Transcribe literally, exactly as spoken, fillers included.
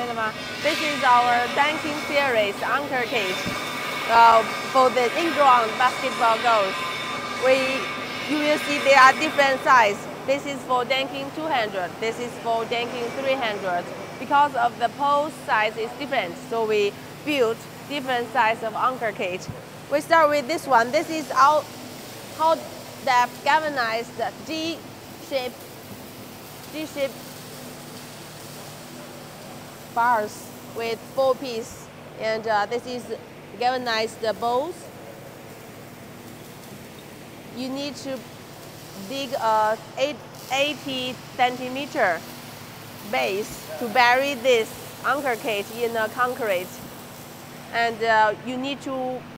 This is our Dunking series anchor cage uh, for the inground basketball goals. We, you will see there are different sizes. This is for Dunking two hundred. This is for Dunking three hundred. Because of the post size is different, so we built different size of anchor cage. We start with this one. This is our hot depth galvanized G-shape G-shape bars with four piece, and uh, this is galvanized balls. You need to dig a eighty centimeter base to bury this anchor cage in a concrete, and uh, you need to